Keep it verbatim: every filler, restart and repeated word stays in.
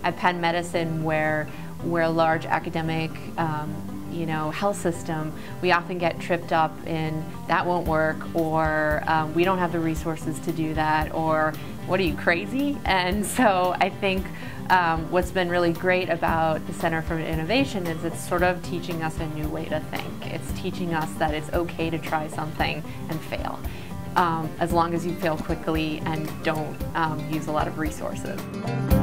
at Penn Medicine, where we're a large academic um, you know, health system, we often get tripped up in that won't work, or um, we don't have the resources to do that, or what are you, crazy? And so I think um, what's been really great about the Center for Innovation is it's sort of teaching us a new way to think. It's teaching us that it's okay to try something and fail, um, as long as you fail quickly and don't um, use a lot of resources.